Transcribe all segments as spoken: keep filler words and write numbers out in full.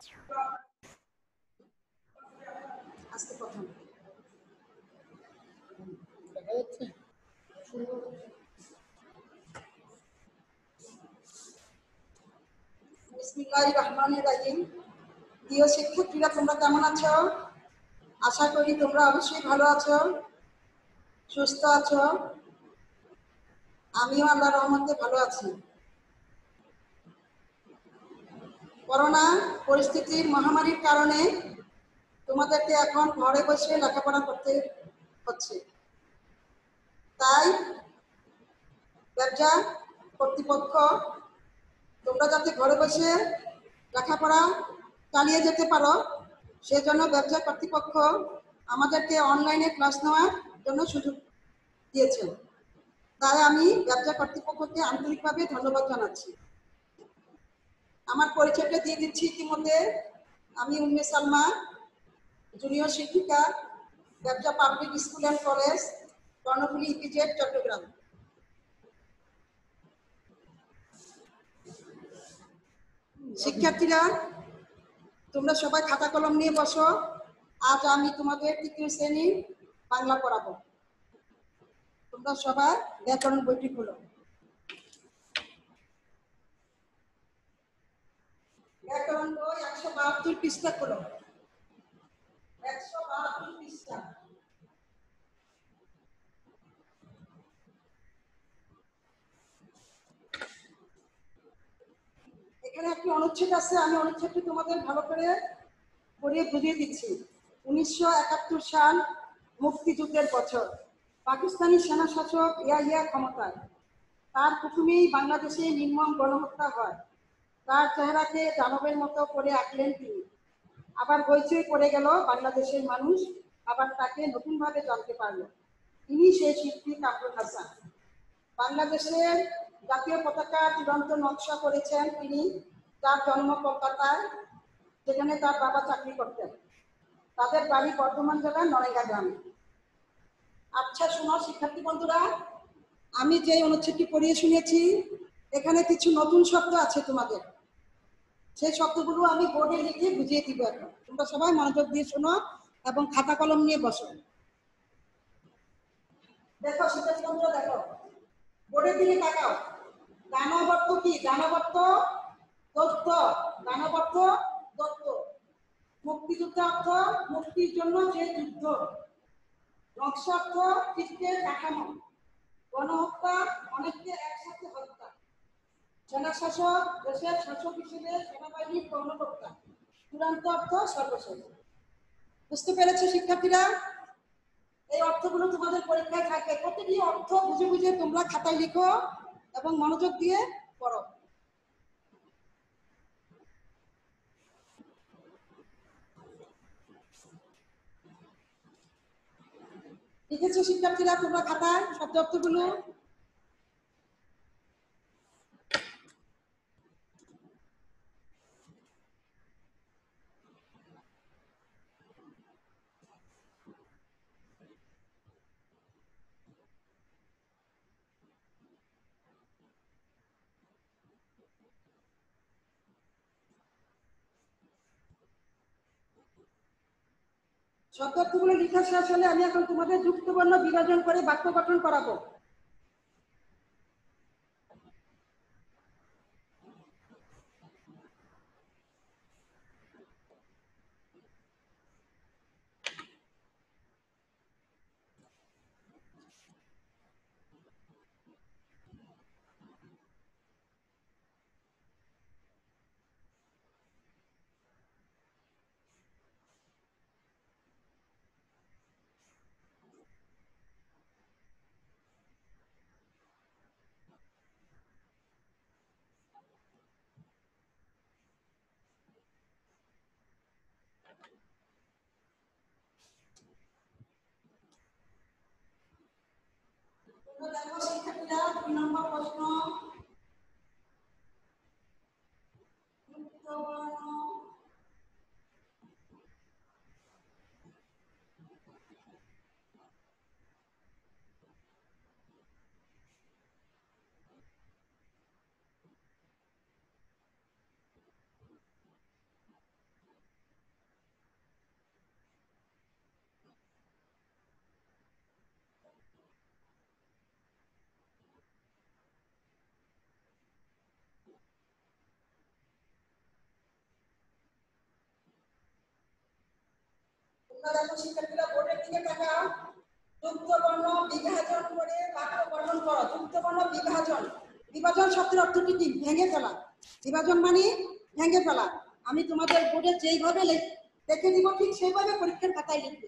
আজকে প্রথম দেখা যাচ্ছে বিসমিল্লাহির রহমানির রহিম। প্রিয় শিক্ষার্থীরা, তোমরা কেমন আছো? আশা করি তোমরা অবশ্যই ভালো আছো, সুস্থ আছো। আমিও আল্লাহর রহমতে ভালো আছি। করোনা পরিস্থিতির মহামারীর কারণে তোমাদেরকে এখন ঘরে বসে লেখাপড়া করতে হচ্ছে। তাই ব্যবসা কর্তৃপক্ষ তোমরা যাতে ঘরে বসে লেখাপড়া চালিয়ে যেতে পারো, সেজন্য ব্যবসা কর্তৃপক্ষ আমাদেরকে অনলাইনে ক্লাস নেওয়ার জন্য সুযোগ দিয়েছেন। তাই আমি ব্যবসা কর্তৃপক্ষকে আন্তরিকভাবে ধন্যবাদ জানাচ্ছি। আমার পরিচয়টা দিয়ে দিচ্ছি ইতিমধ্যে। আমি উম্মে সালমা, জুনিয়র শিক্ষিকা, ব্যবসা public school and college, Karnaphuli EPZ, Chattogram. শিক্ষার্থীরা, তোমরা সবাই খাতা কলম নিয়ে বসো। আজ আমি তোমাদের তৃতীয় শ্রেণী বাংলা পড়াবো। তোমরা সবাই ব্যাকরণ বইটি খোলো। ব্যাকরণ বই একশো বাহাত্তর পৃষ্ঠা খোলো। একশো বাহাত্তর পৃষ্ঠা। এখানে একটি অনুচ্ছেদ আছে, আমি অনুচ্ছেদটি তোমাদের ভালো করে পড়িয়ে বুঝিয়ে দিচ্ছি। উনিশশো একাত্তর সাল, মুক্তিযুদ্ধের বছর। পাকিস্তানি সেনা শাসক ইয়াহিয়া ক্ষমতায়। তার প্রথমেই বাংলাদেশে নির্মম গণহত্যা হয়। তার চেহারাকে দানবের মতো করে আঁকলেন তিনি। আবার হইচই পড়ে গেল, বাংলাদেশের মানুষ আবার তাকে নতুনভাবে জানতে পারল। তিনি সেই শিল্পী কামরুল হাসান। বাংলাদেশের জাতীয় পতাকা চূড়ান্ত নকশা করেছেন তিনি। তার জন্ম কলকাতায়, যেখানে তার বাবা চাকরি করতেন। তাদের বাড়ি বর্ধমান জেলার নরেঙ্গা গ্রামে। আচ্ছা শোনো শিক্ষার্থী বন্ধুরা, আমি যে অনুচ্ছেদটি পড়িয়ে শুনেছি, এখানে কিছু নতুন শব্দ আছে তোমাদের। সেই শব্দগুলো আমি বোর্ডে লিখে বুঝিয়ে দিব। এখন তোমরা সবাই মনোযোগ দিয়ে শোনো এবং খাতা কলম নিয়ে বসো। দেখো শিক্ষার্থী বন্ধুরা, দেখো বোর্ডের দিকে তাকাও। দানবর্ত কি? দানবর্ত দত্ত। দানবর্ত দত্ত। মুক্তিযুদ্ধ অর্থ মুক্তির জন্য যে যুদ্ধ। নকশা অর্থ চিত্রের কাঠামো। গণহত্যা অনেককে একসাথে হত্যা। সেনা শাসক দেশের শাসক হিসেবে সেনাবাহিনীর কর্মকর্তা। চূড়ান্ত অর্থ সর্বশেষ। বুঝতে পেরেছো শিক্ষার্থীরা? এই অর্থগুলো তোমাদের পরীক্ষায় থাকে। প্রতিটি অর্থ বুঝে বুঝে তোমরা খাতায় লিখো এবং মনোযোগ দিয়ে পড়ো। লিখেছো শিক্ষার্থীরা তোমরা খাতায় শব্দ অর্থগুলো? শব্দার্থগুলো লেখা শেষ হলে আমি এখন তোমাদের যুক্তবর্ণ বিভাজন করে বাক্য গঠন করাবো। দেখো শিক্ষার্থীরা, দুই নম্বর প্রশ্ন। যুক্তবর্ণ তোমরা দেখো শিক্ষার্থীরা বোর্ডের দিকে তাকাও। যুক্ত বর্ণ বিভাজন করে বাক্য গঠন করো। যুক্ত বর্ণ বিভাজন, বিভাজন শব্দের অর্থটি কি? ভেঙে ফেলা। বিভাজন মানে ভেঙে ফেলা। আমি তোমাদের বোর্ডে যেইভাবে লিখে দিব ঠিক সেইভাবে পরীক্ষার খাতায় লিখবে।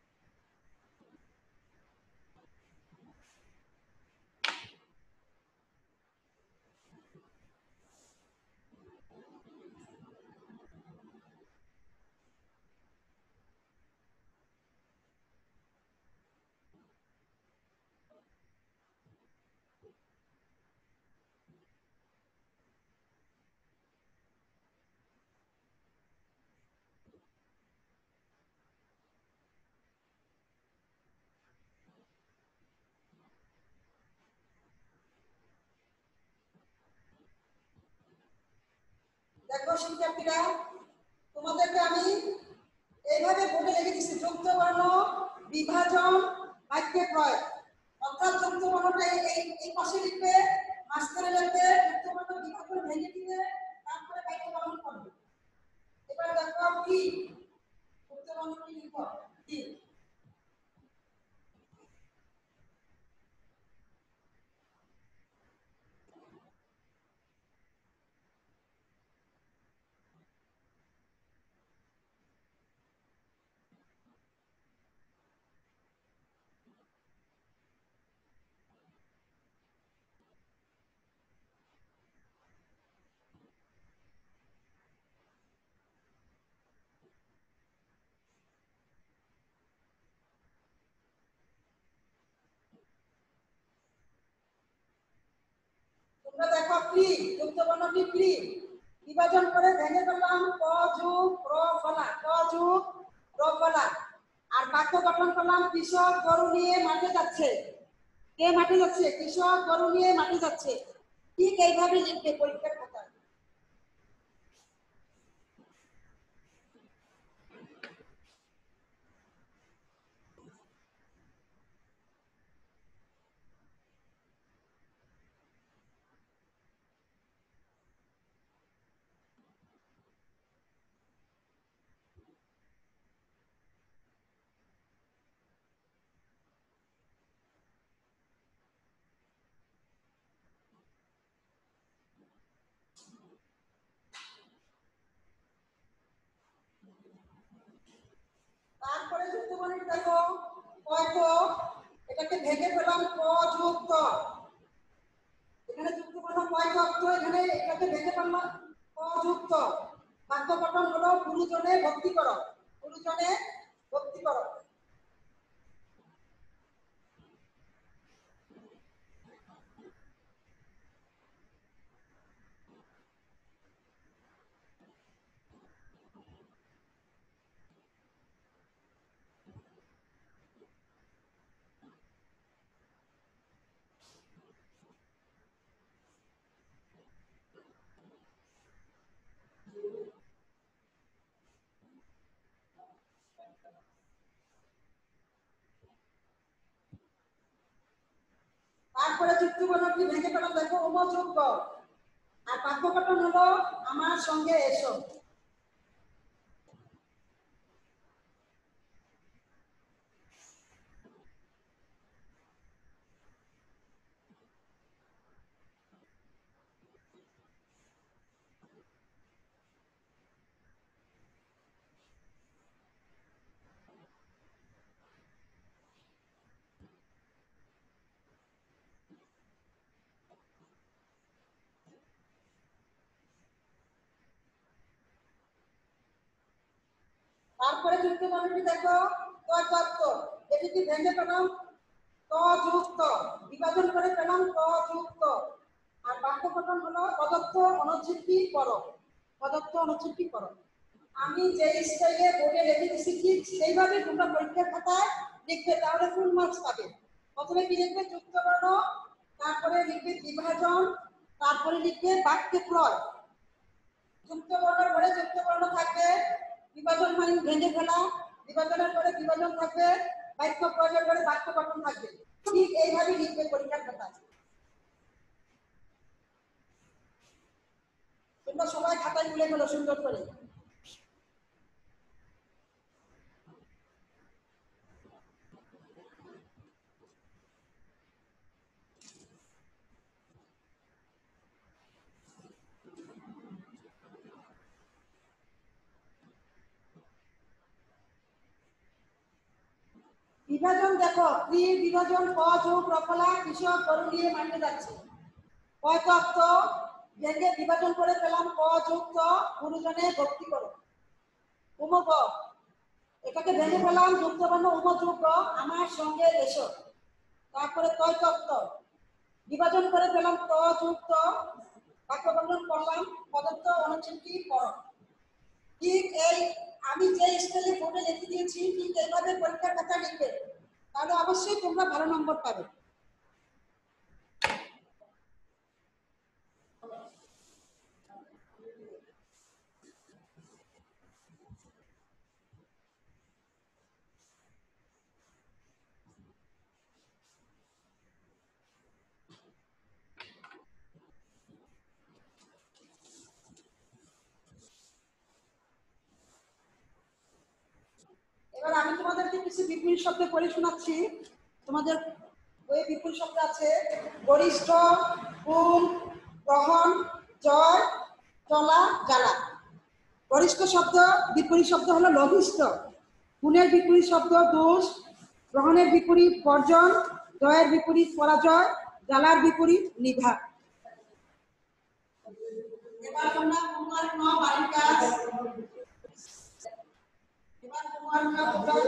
দেখো শিক্ষার্থীরা, তোমাদেরকে আমি এইভাবে বোর্ডে লিখে দিচ্ছি যুক্ত বর্ণ বিভাজন বাক্যে প্রয়োগ। অর্থাৎ যুক্ত বর্ণটা এই এই পাশে লিখবে, মাঝখানে লিখবে, যুক্ত বর্ণ বিভাজন ভেঙে দিবে, তারপরে বাক্য গঠন করবে। এবার দেখো কি যুক্ত বর্ণ কি লিখব কি। তোমরা দেখো কি যুক্ত বর্ণটি কি বিভাজন করে ভেঙে ফেললাম। ক যুগ র ফলা, ক যুগ র ফলা। আর বাক্য গঠন করলাম কৃষক গরু নিয়ে মাঠে যাচ্ছে। কে মাঠে যাচ্ছে? কৃষক গরু নিয়ে মাঠে যাচ্ছে। ঠিক এইভাবে লিখবে পরীক্ষার খাতায়। তারপরে যুক্ত বর্ণ দেখো কয় ক, এটাকে ভেঙে ফেলাম ক যুগ ত। এখানে যুক্ত বর্ণ কয় ক, এখানে এটাকে ভেঙে ফেললাম ক যুগ ত। বাক্য গঠন হলো গুরুজনে ভক্তি করো, গুরুজনে ভক্তি করো। তারপরে যুক্ত বর্ণটি ভেঙে ফেলাম দেখো উপযোগ্য। আর বাক্য গঠন হলো আমার সঙ্গে এসো। তারপরে যুক্ত বর্ণটি দেখো তত্ত্ব, এটিকে ভেঙে পেলাম ত যুক্ত, বিভাজন করে পেলাম ত যুক্ত। আর বাক্য গঠন হলো প্রদত্ত অনুচ্ছেদটি করো, প্রদত্ত অনুচ্ছেদটি করো। আমি যে স্টাইলে বোর্ডে লিখে দিচ্ছি ঠিক সেইভাবে তোমরা পরীক্ষার খাতায় লিখবে, তাহলে ফুল মার্কস পাবে। প্রথমে কি লিখবে? যুক্ত বর্ণ, তারপরে লিখবে বিভাজন, তারপরে লিখবে বাক্যে প্রয়োগ। যুক্ত বর্ণের পরে যুক্ত বর্ণ থাকবে, বিভাজন মানে ভেঙে ফেলা, বিভাজনের পরে বিভাজন থাকবে, বাক্য প্রয়োগের পরে বাক্য গঠন থাকবে। ঠিক এইভাবে লিখবে পরীক্ষার খাতায়। তোমরা সবাই খাতায় তুলে ফেলো সুন্দর করে। বিভাজন দেখো, ত্রি বিভাজন ক যোগ রফলা কৃষক গরু নিয়ে মাঠে যাচ্ছে। কয় তত্ত্ব ভেঙে বিভাজন করে পেলাম ক যোগ ত গুরুজনে ভক্তি করো। উম গ এটাকে ভেঙে পেলাম যুক্ত বর্ণ উম যোগ গ আমার সঙ্গে এসো। তারপরে কয় তত্ত্ব বিভাজন করে পেলাম ত যোগ ত বাক্য বর্ণন করলাম পদার্থ অনুচ্ছেদটি পড়ো। ঠিক এই আমি যে স্টাইলে বোর্ডে লিখে দিয়েছি ঠিক এইভাবে পরীক্ষার খাতা লিখবে, তাহলে অবশ্যই তোমরা ভালো নম্বর পাবে। এবার আমি তোমাদেরকে কিছু বিপুল শব্দ পড়ে শোনাচ্ছি। তোমাদের ওই বিপুল শব্দ আছে গরিষ্ঠ, গুণ, গ্রহণ, জয়, চলা, জ্বালা। গরিষ্ঠ শব্দ বিপরীত শব্দ হলো লঘিষ্ঠ, গুণের বিপরীত শব্দ দোষ, গ্রহণের বিপরীত বর্জন, জয়ের বিপরীত পরাজয়, জ্বালার বিপরীত নিভা। এবার তোমরা তোমার ন বালিকা এবার তোমার ন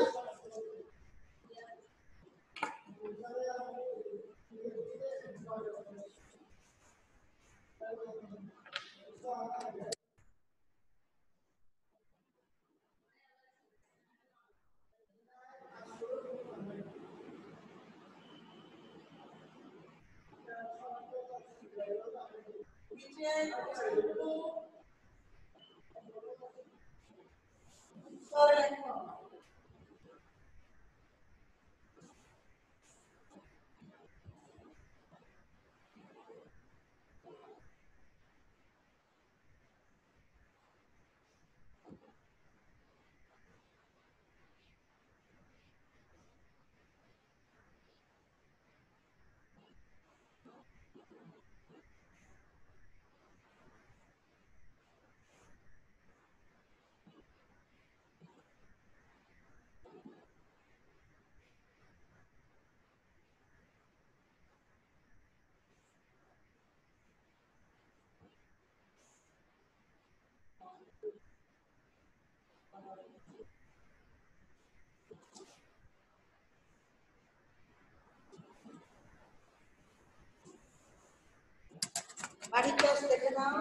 বাড়ির কাজ দেখে নাও।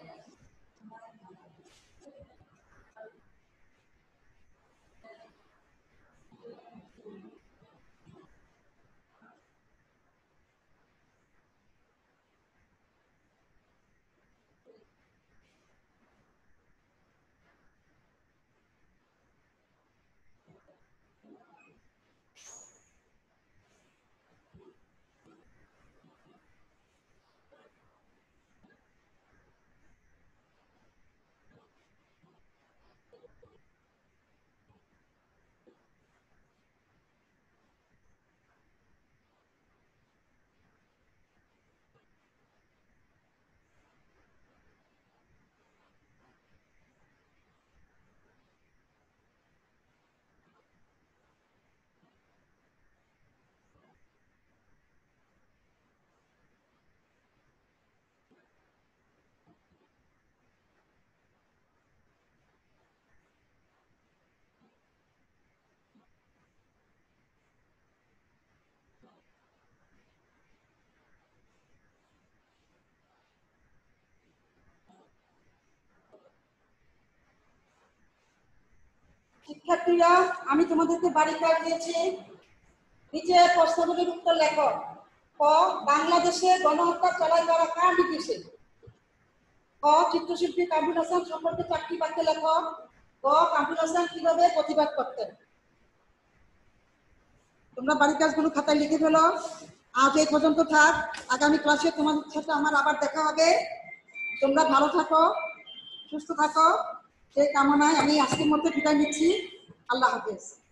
শিক্ষার্থীরা আমি তোমাদেরকে বাড়ির কাজ দিয়েছি, নিচে প্রশ্নগুলির উত্তর লেখো। ক বাংলাদেশে গণহত্যা চালায় যারা কার নির্দেশে? ক চিত্রশিল্পী কামরুল হাসান সম্পর্কে চারটি বাক্যে লেখো। ক কামরুল হাসান কিভাবে প্রতিবাদ করতেন? তোমরা বাড়ির কাজগুলো খাতায় লিখে ফেলো। আজ এই পর্যন্ত থাক, আগামী ক্লাসে তোমাদের সাথে আমার আবার দেখা হবে। তোমরা ভালো থাকো, সুস্থ থাকো, সেই কামনায় আমি আজকের মধ্যে বিদায় নিচ্ছি। আল্লাহ হাফেজ।